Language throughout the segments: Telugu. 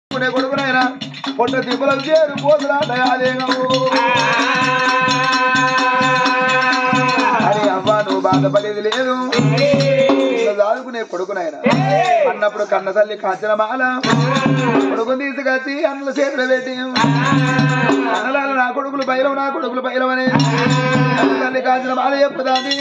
కొడుకునైనా పొట్ట తిప్పల చేరు పోతురాటయాదేగవు అరే అవ్వ నువ్వు బాధపడేది లేదు దాదుకునే కొడుకునైనా అన్నప్పుడు కన్న తల్లి కాంచన మాల కొడుకుని తీసుకొచ్చి అన్నల చేతులు పెట్టి అన్నలాలు నా కొడుకులు బయలం నా కొడుకులు బయలమని తల్లి కాంచన మాల చెప్పుదాన్ని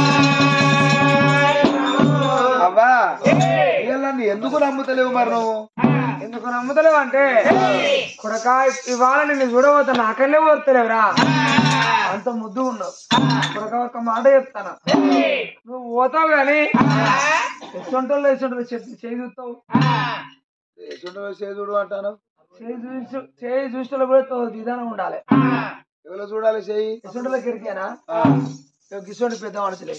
అవ్వా ఇవన్నీ ఎందుకు నమ్ముతలేవు మరి నువ్వు ఎందుకు నమ్ముతలేవు అంటే కొడక ఇవాళ నిన్ను చూడబోతా నాకల్లే పోతలేవురా అంత ముద్దు ఉన్నావు కొడక ఒక మాట చెప్తాను నువ్వు పోతావు గాని ఎసుంటోళ్ళు చేయి చూస్తావు చేదుడు అంటాను చేయి చూసేలో కూడా విధానం ఉండాలి ఎవరు చూడాలి చేయి ఎసుంటలో కిరికేనా గిసోని పెద్ద మనుషులే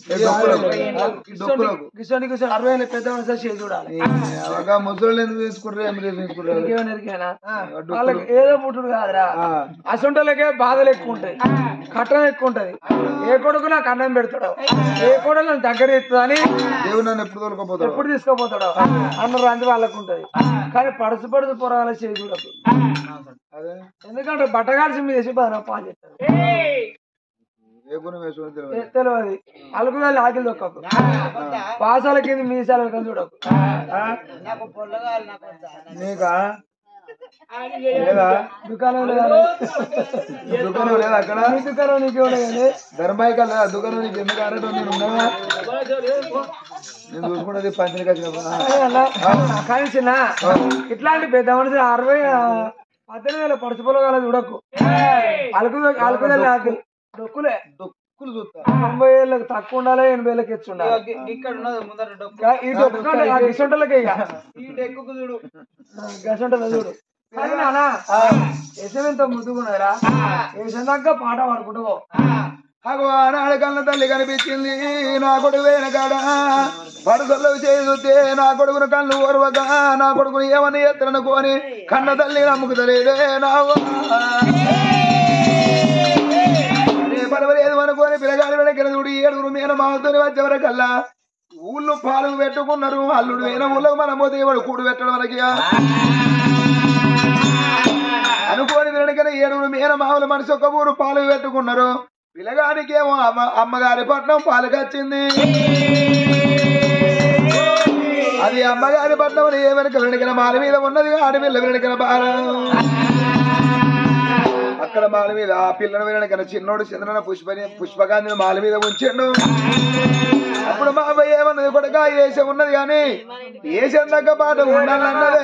గిసోని 60 ఏళ్ళ పెద్ద మనుషులు చేయి చూడాలి ముసలు ఎందుకు తీసుకుంటారు వాళ్ళకి ఏదో పుట్టుడు కాదురా అసొంటోళ్ళకే బాధలు ఎక్కువ ఉంటాయి కట్టం ఎక్కువ ఉంటది ఏ కొడుకు నాకు అన్నం పెడతాడు ఏ కొడుకు నన్ను దగ్గర ఎత్తుదని దేవుడు నన్ను ఎప్పుడు తీసుకోపోతాడు అన్నారు అంది వాళ్ళకు ఉంటది కానీ పడుచు పొరగాల చేయి చూడదు ఎందుకంటే బట్టగాల్సి మీద వేసి పాలు చెప్తారు తెలియదు అలుకుదాలి ఆకిలి దొక్కకు పాసాల కింద మీసాల చూడకు నీకా దుకాణం లేదా దుకాణం లేదా అక్కడ దుకాణం నీకు కానీ ధర్మాయి కల్లా దుకాణం నీకు ఎందుకు ఆడటం నేను ఉన్నావా నేను చూసుకున్నది పంచని కానీ చిన్న ఇట్లాంటి పెద్ద మనిషి 18,000 పడుచు పొలగాల చూడకు అలుకుదాలి ఆకిలి డొక్కులే డొక్కులు చూస్తా 90 ఏళ్ళకి తక్కువ ఉండాలి 80 ఏళ్ళకి ఎచ్చు ఉండాలి ఇక్కడ ఉన్నది ముందర డొక్కు ఈ డొక్కు గిసొంటలకే ఇక ఈ డెక్కుకు చూడు గసంటలో చూడు కానీ నానా ఎంత ముద్దుకున్నారా వేసందాక పాట పాడుకుంటూ ఆనాడు కన్న తల్లి కనిపించింది నా కొడుకు వేన కాడ పడుదల్లో చేస్తే నా కొడుకును కళ్ళు ఓర్వక నా కొడుకుని ఏమని ఎత్తననుకోని కన్న తల్లి నమ్ముకుతలేదే నావా పర్వాలేదు అనుకోని పిల్లగాలి వెనకన చూడు 7 మీన మాతో వచ్చేవరకల్లా ఊళ్ళు పాలు పెట్టుకున్నారు అల్లుడు వేన ఊళ్ళకు మనం పోతే వాడు కూడు పెట్టడం వరకు అనుకోని వెనకన 7 మీన మామూలు మనిషి ఒక ఊరు పాలు పెట్టుకున్నారు పిల్లగానికి ఏమో అమ్మగారి పట్నం పాలకొచ్చింది అది అమ్మగారి పట్నం ఏ వెనక వెనకన మాల మీద ఉన్నది ఆడపిల్ల వెనకన బాల అక్కడ మాల మీద ఆ పిల్లను వెనకన చిన్నోడు చంద్రన పుష్పకాంతిని మాల మీద ఉంచాడు అప్పుడు మా అబ్బాయి ఏమన్నది కొడుక ఏస ఉన్నది కానీ ఏసం దగ్గ పాట ఉండాలన్నదే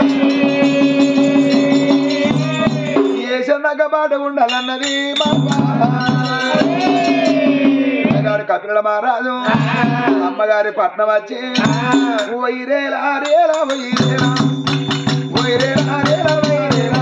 ఏసం దగ్గ పాట ఉండాలన్నది మా అమ్మగారి కపిల మహారాజు అమ్మగారి పట్నం వచ్చి వైరేలా రేలా వైరేలా వైరేలా రేలా వైరేలా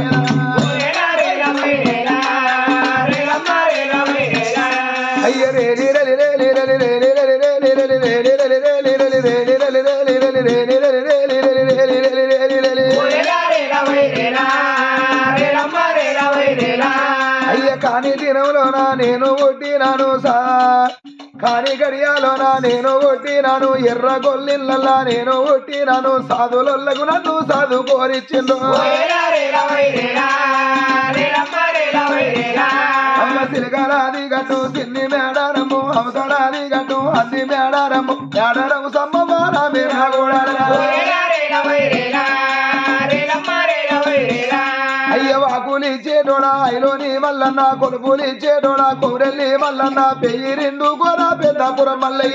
అయ్య కాని దినంలోనా నేను ఒట్టినాను కాని గడియాలోనా నేను ఒట్టినాను ఎర్ర గొల్లిళ్ళల్లా నేను ఒట్టినాను సాధులకు నన్ను సాధు కోరిచ్చిండు అమ్మ సిలగరాది గట్టు సిన్ని మేడారము అవసరాది గట్టు అన్ని మేడారము మేడారము సమ్మమారా మేరా కూడా అయ్య వాకులు ఇచ్చేటోడా ఐలోని మల్లన్న కొలుపులు ఇచ్చేటోడా కొరెల్లి మల్లన్న పెయ్యి 2 కూడా పెద్దపురం మల్లయ్య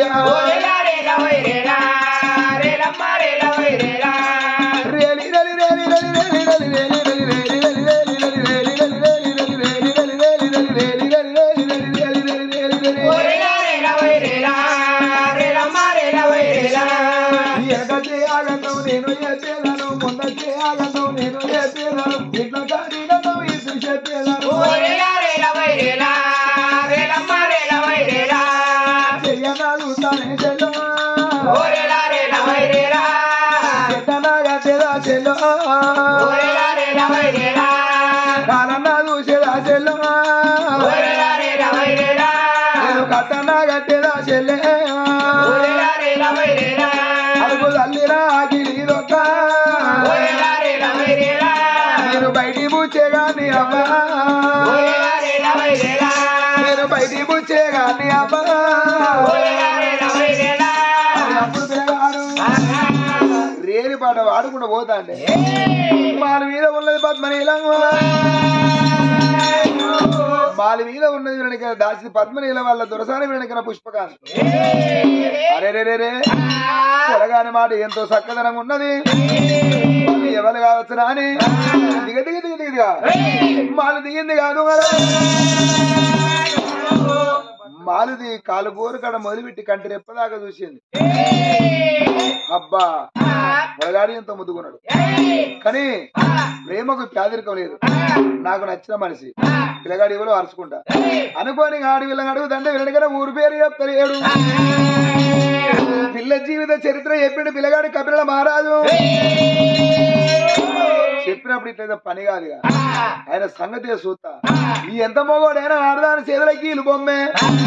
నేను చెప్పేదాను ముందొచ్చే ఆగండం నేను చెప్పేదాను ఇట్లా కాడిగండం ఇసు చెప్పేదాను చెయ్యనా చూస్తానే చెల్లో చెట్టనా గట్టేదా చెల్లో కాలన్నా చూసేదా చెల్లో నేను కట్టనా గట్టేదా చెల్లే అడుగు తల్లిరా గిరి దొక్క అబ్బా నేను బయటికి పుచ్చే కానీ అబ్బా అప్పుడు పిల్లగాడు రేని పాట వాడుకుంటూ పోతా అంటే మాల మీద ఉన్నది పద్మనీలం మాల మీద ఉన్నది వెనక దాచి పద్మనీల వాళ్ళ దొరసాని వెనకన పుష్పకాంత్ అరే రే రే పొలగాని మాట ఎంతో చక్కదనం ఉన్నది ఎవరు కావచ్చునా అని దిగదిగా మాలు దిగింది కాదు మాలుది కాలు గోరు కాడ మొదలుపెట్టి కంటి రెప్పదాకా చూసింది అబ్బా పొలగాడి ఎంతో ముద్దుకున్నాడు కానీ ప్రేమకు పేదరికం లేదు నాకు నచ్చిన మనిషి పిల్లగాడి ఎవరో అరుచుకుంటా అనుకోని ఆడి వీళ్ళని అడుగుతుంటే వీళ్ళకన్నా ఊరు పేరు చెప్తలేడు పిల్ల జీవిత చరిత్ర చెప్పిండు పిల్లగాడి కపిల మహారాజు చెప్పినప్పుడు ఇట్లయితే పని కాదుగా ఆయన సంగతి చూస్తా ఈ ఎంత మొగోడైనా ఆడదాని చేతులకి ఇల్లు బొమ్మే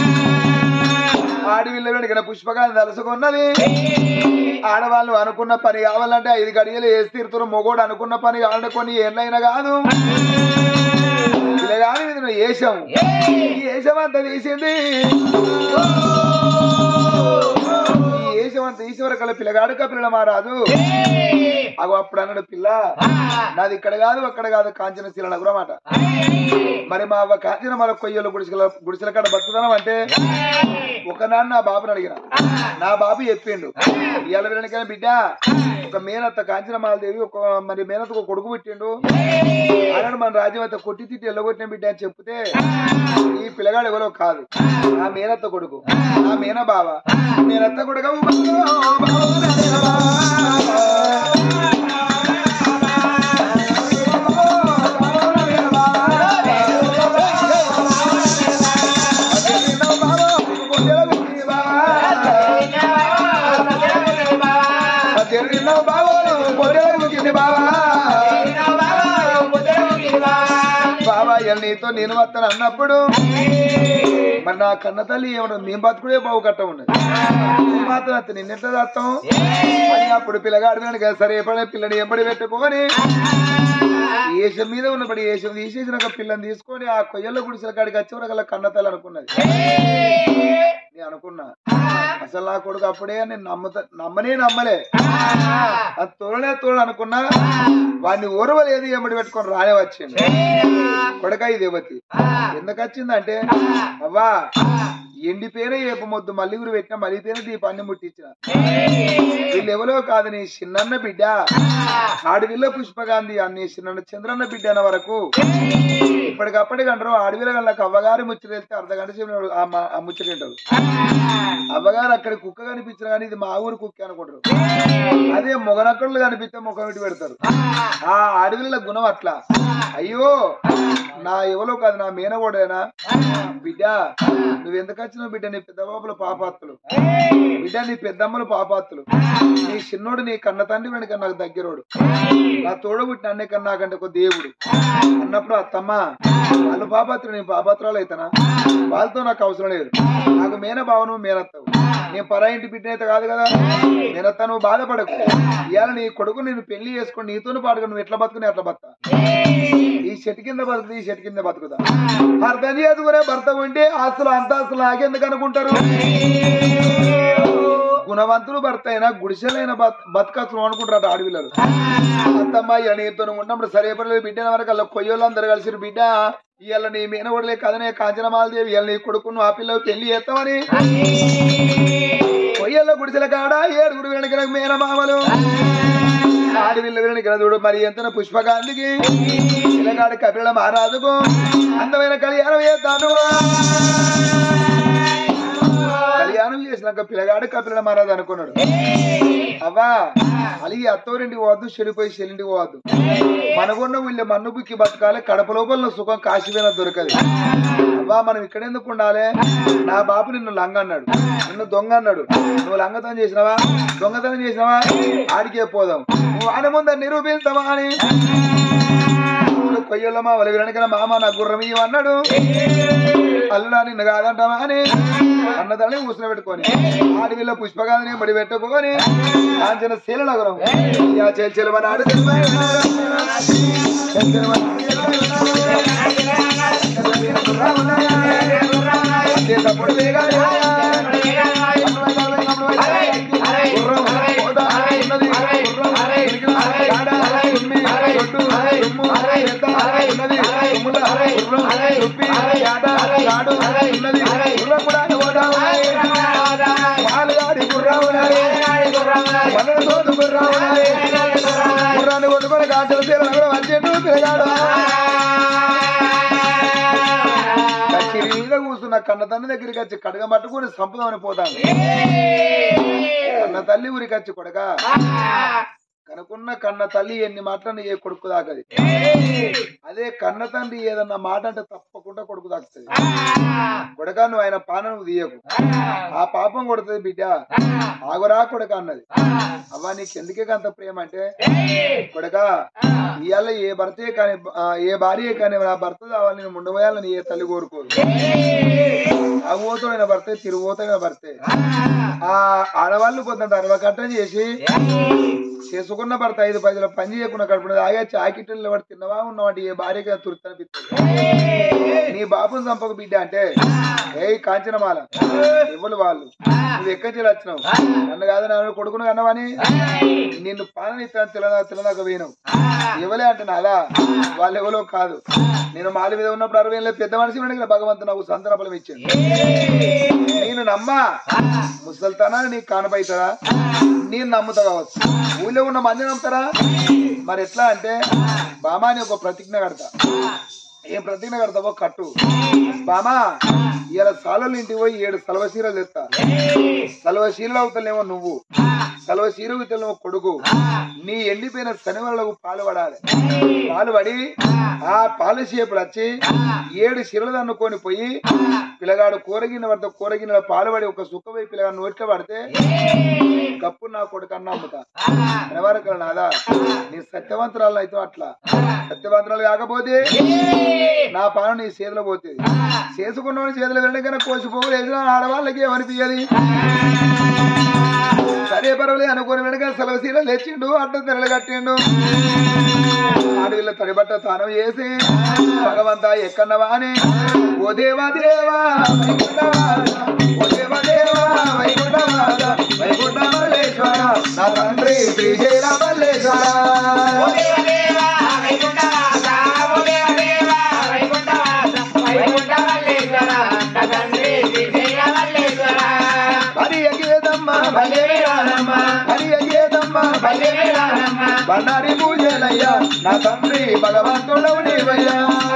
ఆడి వీళ్ళ వెనకన పుష్పకాన్ని తలుసుకున్నది ఆడవాళ్ళు అనుకున్న పని కావాలంటే 5 గడియలు వేసి తీరుతున్న మొగోడు అనుకున్న పని కావాలంటే కొన్ని ఏళ్ళైనా కాదు పిల్లగాని మీద వేషం ఈ వేషం అంతా తీసింది దేశమంత ఈశ్వర కళ పిల్లగాడు కపిల మహారాజు అగో అప్పుడు అన్నాడు పిల్ల నాది ఇక్కడ కాదు అక్కడ కాదు కాంచన శీల నగరం మాట మరి మా అవ్వ కాంచన మన కొయ్యలు గుడిసెల కాడ బతుకుతానం అంటే ఒకనాడు నా బాబుని అడిగిన నా బాబు చెప్పిండు ఇవాళ వెనకైనా బిడ్డ ఒక మేనత్త కాంచన మాలదేవి ఒక మరి మేనత్త కొడుకు పెట్టిండు ఆనాడు మన రాజ్యం అయితే కొట్టి తిట్టి ఎల్లగొట్టిన బిడ్డ అని చెప్తే ఈ పిల్లగాడు ఎవరో కాదు నా మేనత్త కొడుకు నా మేన బావ మేనత్త కొడుకు బాబా నీతో నేను వస్తాను అన్నప్పుడు మరి నా కన్న తల్లి ఏమన్నా మేము బతుకుడే బావు కట్ట ఉన్నది మాత్రం అత్త నిన్నెట్లా చేస్తాం అని అప్పుడు పిల్లగాడు కదా సరే ఎప్పుడైనా పిల్లని ఎంబడి పెట్టుకొని ఏషం మీద ఉన్నప్పుడు ఏషం తీసేసినాక పిల్లని తీసుకొని ఆ కొయ్యల గుడిసెల కాడికి వచ్చేవరకల్లా కన్న తల్లి అనుకున్నది నేను అనుకున్నా అసలు నా కొడుకు అప్పుడే నేను నమ్మలే అది తోడు అనుకున్నా వాడిని ఓర్వలేదు ఎంబడి పెట్టుకొని రానే వచ్చింది కొడకాయి దేవతి ఎందుకు వచ్చిందంటే అవ్వా ఎండిపోయిన ఏపమొద్దు మల్లిగురు పెట్టిన మలిపోయిన దీపాన్ని ముట్టించిన వీళ్ళు ఎవరో కాదు నీ చిన్నన్న బిడ్డ ఆడవిల్ల పుష్పగాంధీ అన్ని చిన్న చంద్రన్న బిడ్డ అన్న వరకు ఇప్పటికప్పటికి అంటారు ఆడవిల్ల గళ్ళకి అవ్వగారి ముచ్చట వెళ్తే అర్ధగంట సేపు ఆ ముచ్చట తింటారు అవ్వగారు అక్కడ కుక్క కనిపించిన కానీ ఇది మా ఊరు కుక్క అనుకుంటారు అదే మొగనక్కళ్ళు కనిపిస్తే ముఖం ఇటు పెడతారు ఆ ఆడవిల్ల గుణం అట్లా అయ్యో నా ఎవరో కాదు నా మేనగోడైనా బిడ్డ నువ్వెందుకు వచ్చినావు బిడ్డ నీ పెద్ద బాబులు పాపాత్తులు బిడ్డ నీ పెద్దమ్మలు పాపాత్తులు నీ చిన్నోడు నీ కన్న తండ్రి వెనక నాకు దగ్గరోడు నా తోడబుట్టిన అన్నే కన్నా నాకంటే ఒక దేవుడు అన్నప్పుడు అత్తమ్మ వాళ్ళు పాపాత్రులు నేను పాపాత్రాలు అయితేనా వాళ్ళతో నాకు అవసరం లేదు నాకు మేన బావ నువ్వు మేనత్తావు నేను పరా ఇంటి బిడ్డ అయితే కాదు కదా నేనత్తా నువ్వు బాధపడకు ఇవాళ నీ కొడుకు నేను పెళ్లి చేసుకుని నీతోనే పాడుగా నువ్వు ఎట్లా బతుకుని ఎట్లా బతుకా ఈ చెట్టు కింద బతుకుతా ఈ చెట్టు కింద బతుకుతా అర్థం చేసుకునే భర్త ఉంటే ఆస్తులు అంతాస్తులు నాకెందుకు అనుకుంటారు గుణవంతులు భర్త అయినా గుడిసెలైన బతకచ్చు అనుకుంటారు ఆడపిల్లలు అత్తమ్మ ఇలా నీతో ఉన్నప్పుడు సరే పడలేదు బిడ్డ వరకు అలా కొయ్యోళ్ళు అందరు కలిసి బిడ్డ ఇవాళ నీ మేనగొడలే కదనే కాంచనమాలదేవి ఇవాళ నీ కొడుకును ఆ పిల్లలు పెళ్లి చేస్తామని కొయ్యల్లో గుడిసెల కాడ 7 వెనక మేనమామలు ఆడవిల్ల వెనక చూడు మరి ఎంత పుష్పగాంధికి పిల్లగాడి కపిల మహారాజుకు అందమైన కళ్యాణం చేస్తాను కళ్యాణం చేసినాక పిల్లగాడు కపిల మహారాజు అనుకున్నాడు అవ్వా అలిగి అత్తోరింటికి పోవద్దు చెడిపోయి చెల్లింటికి పోవద్దు మనకున్న వీళ్ళు మన్ను బుక్కి బతకాలి కడప లోపల సుఖం కాశీపోయిన దొరకదు అవ్వా మనం ఇక్కడ ఎందుకు ఉండాలి నా బాబు నిన్ను లంగ అన్నాడు నిన్ను దొంగ అన్నాడు నువ్వు లంగతనం చేసినావా దొంగతనం చేసినావా ఆడికే పోదాం నువ్వు ఆడ ముందు నిరూపిస్తావా అని కొయ్యల్లమ్మా వాళ్ళ వెనకన మామ నా గుర్రం ఇవ్వన్నాడు అల్లుడా నిన్ను కాదంటావా అని అన్నదాన్ని కూర్చుని పెట్టుకొని ఆడవిల్ల పుష్పగాంధిని బడి పెట్టుకొని కాంచన శీల నగరం చెల్చెలమని ఆడు గుర్రాన్ని కొట్టుకొని కాచలు తీరని వచ్చేట్టు తిరగాడు. మీద కూర్చున్న కన్న తల్లి దగ్గరికి వచ్చి కడగ పట్టుకుని సంపదమని పోతాను. కన్న తల్లి ఊరికి వచ్చి కొడక కనుకున్న కన్న తల్లి ఎన్ని మాటలను ఏ కొడుకు దాకది. అదే కన్న తండ్రి ఏదన్నా మాట అంటే తప్పకుండా కొడుకు దాకుతుంది. కొడక నువ్వు ఆయన పాన నువ్వు తీయకు, ఆ పాపం కొడుతుంది బిడ్డ, ఆగురా కొడక అన్నది. అవ్వ నీకు ఎందుకే అంత ప్రేమ అంటే, కొడక ఇవాళ ఏ భర్తే కానీ ఏ భార్యే కానీ నా భర్త కావాలి నేను ముండబోయాలని ఏ తల్లి కోరుకోదు. అవ్వోతోడైన భర్తే తిరుగుతోడైన భర్తే. ఆ ఆడవాళ్ళు కొంత అరవకట్టం చేసి చేసుకున్న భర్త 5 పైసలు పని చేయకుండా కడుపు ఆగా చాకిట్లు వాడు తిన్నవా ఉన్నవాటి ఏ భార్యగా తుర్తి అనిపిస్తుంది. నీ బాబుని చంపక బిడ్డ అంటే ఏ కాంచనమాల ఎవరు వాళ్ళు నువ్వు ఎక్కడి వచ్చినావు నన్ను కాదు నన్ను కొడుకును కన్నవాని నిన్ను పాలన ఇస్తాను తెలంగాణ పోయినావు ఎవలే అంటే నాదా వాళ్ళు ఎవరో కాదు. నేను మాలి మీద ఉన్నప్పుడు 60 ఏళ్ళ పెద్ద మనిషి ఉండగా భగవంతు నాకు సంతాన ఫలం ఇచ్చాను. నేను నమ్మా ముసల్తానా నీకు కానపైతారా నేను నమ్ముతా కావచ్చు. ఊళ్ళో ఉన్న మంది నమ్ముతారా మరి ఎట్లా అంటే బామా అని ఒక ప్రతిజ్ఞ కడతా. ఏం ప్రతిజ్ఞ కడతావో కట్టు. బామా ఇలా సాలలు ఇంటికి పోయి 7 సలవశీరలు తెస్తా. సలవశీరలు అవుతానేమో నువ్వు, సలవశీరకు తెలియమో కొడుకు. నీ ఎండిపోయిన శనివాళ్ళకు పాలు పడాలి. పాలు పడి ఆ పాలు చేపులు వచ్చి 7 శిరలు అనుకొని పోయి పిల్లగాడు కూరగిన పడితే కూరగిన పాలు పడి ఒక సుఖమై పిల్లగాడు నోట్లో పడితే కప్పు నా కొడుకు అన్న అమ్ముతా. శనివారం నాదా నీ సత్యవంతరాలు అయితే అట్లా సత్యవంతరాలు కాకపోతే నా పాను నీ చేతిలో పోతుంది. చేసుకున్నవాడి చేతిలో వెళ్ళకన్నా కోసిపోగులు వేసిన ఆడవాళ్ళకి ఏమనిపించదు. సరే పర్వాలే అనుకుని వెనక సెలవుసీలు లేచిండు అడ్డం తెరలు కట్టిండు. ఆడవిల్ల తడిబట్ట తానం చేసి భగవంతా ఎక్కన్నవా అని ఓ దేవా దేవా ఓ దేవా దేవా వైకుంఠవాస వైకుంఠ మల్లేశ్వర నా తండ్రి శ్రీశైల మల్లేశ్వర బండారి పూజలయ్యా నా తండ్రి భగవంతుడవు నీవయ్యా.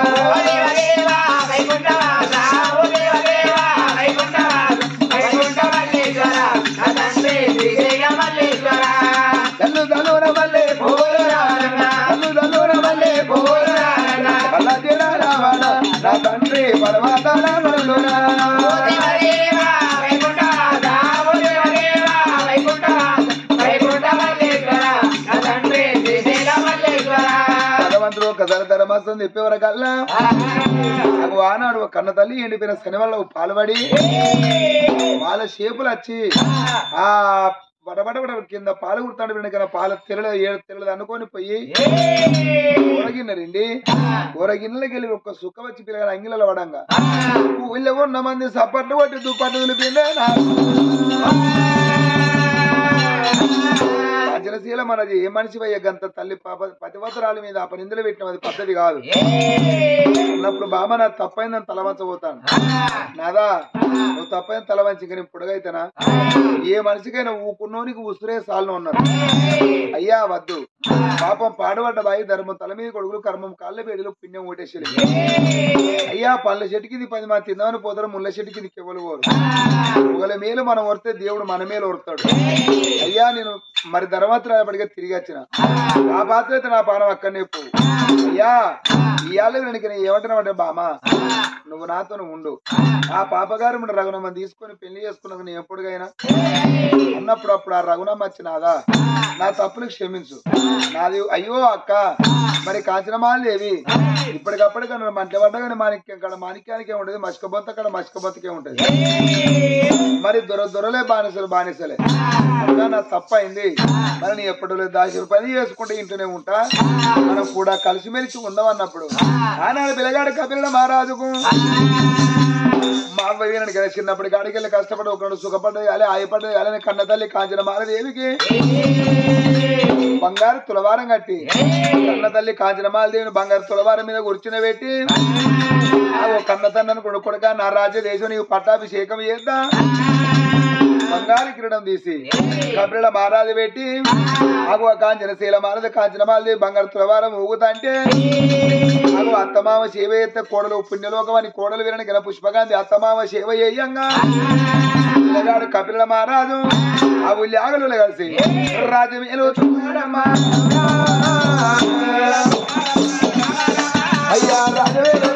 తల్లుదలుర వల్లే రావణ నా తండ్రి పర్వత భగవంతుడు ఒక ధరమస్తం చెప్పేవరకల్లా నాకు ఆనాడు కన్న తల్లి ఎండిపోయిన శనివాళ్ళ పాల్పడి వాళ్ళ షేపులు వచ్చి ఆ బడబడబడ కింద పాలు కుడతాడు వెనక పాల తెరలు 7 తెరలు అనుకొని పోయి కూరగిన్నరండి. కూరగిన్నెలకి వెళ్ళి ఒక సుఖ వచ్చి పిల్లగా అంగిలలో పడంగా ఊళ్ళో ఉన్న మంది సప్పట్లు కొట్టి దుప్పట్లు తెలిపిందే పంచనశీల మనది ఏ మనిషి వయ్య గంత తల్లి పతివతరాల మీద అపనిందులు పెట్టిన అది పద్ధతి కాదు అన్నప్పుడు బామ నా తప్పైందని తలవంచబోతాను. నాదా నువ్వు తప్పైన తలవంచి ఇంకా నేను పొడగైతేనా ఏ మనిషికైనా ఊకున్నోనికి ఉసురే సాలను ఉన్నారు. అయ్యా వద్దు పాపం పాడుపడ్డ బాయి ధర్మం తల మీద కొడుకులు కర్మం కాళ్ళ పేడలు పుణ్యం ఓటేసేది. అయ్యా పళ్ళ చెట్టుకి 10 మంది తిందామని పోతారు, ముళ్ళ చెట్టుకి నీకు ఎవరు ఓరు. ఒకళ్ళ మేలు మనం వరితే దేవుడు మన మేలు ఓరుతాడు. అయ్యా నేను మరి ధర్మత్రాయపడిగా తిరిగి వచ్చిన ఆ పాత్ర అయితే నా పానం అక్కడనే పోవు. అయ్యా ఇవాళ వెనక ఏమంటున్నావు అంటే బామా నువ్వు నాతో ఉండు. ఆ పాపగారు రఘునమ్మ తీసుకొని పెళ్లి చేసుకున్నాక నేను ఎప్పుడుగైనా అన్నప్పుడు అప్పుడు ఆ రఘునమ్మ వచ్చినాదా నా తప్పులు క్షమించు. నాది అయ్యో అక్క మరి కాంచనమాలేవి ఇప్పటికప్పటికి మంట పడ్డగానే మాణిక్యానికే ఉంటది, మస్కబొత్త అక్కడ మస్కబొత్తకే ఉంటది. మరి దొరలే బానిసలే అక్క నా తప్పైంది. మరి నీ ఎప్పుడు దాచి పని చేసుకుంటే ఇంటూనే ఉంటా, మనం కూడా కలిసిమెలిసి ఉందామన్నప్పుడు ఆనాడు పిల్లగాడు కపిల మహారాజుకు మా అవ్వయ్యనడు కదా చిన్నప్పటి కాడికి వెళ్ళి కష్టపడి ఒకడు సుఖపడ్డది అలా ఆయపడ్డది అలానే కన్న తల్లి కాంచనమాలదేవికి బంగారు తులవారం కట్టి కన్న తల్లి కాంచనమాలదేవిని బంగారు తులవారం మీద కూర్చుని పెట్టి కన్న తన్నను కొడుకొడక నా రాజ్య దేశం నీకు పట్టాభిషేకం చేద్దా బంగారు కిరీటం తీసి కపిల మహారాజు పెట్టి ఆగు కాంచనశీల మహారాజు కాంచనమాలదేవి బంగారు తులవారం ఊగుతా అంటే ఆగు అత్తమామ సేవ చేస్తే కోడలు పుణ్యలోకం అని కోడలు వీరని గల పుష్పగాంధి అత్తమామ సేవ చేయంగా పిల్లగాడు కపిల మహారాజు ఆ ఉల్లాగలు కలిసి రాజమేలు అయ్యా రాజమేలు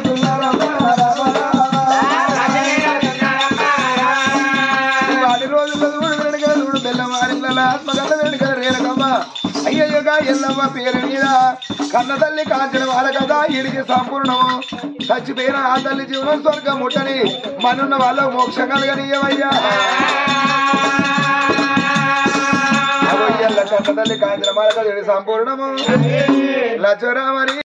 అయ్యయ్యగా ఎల్లమ్మ పేరు మీద కన్న తల్లి కాంచిన వాళ్ళ కదా ఈడికి సంపూర్ణము చచ్చిపోయిన ఆ తల్లి జీవనం స్వర్గం ముట్టని మనున్న వాళ్ళ మోక్షం కలగనియవయ్యా. కన్న తల్లి కాంచిన వాళ్ళ కదా సంపూర్ణము లచ్చరామని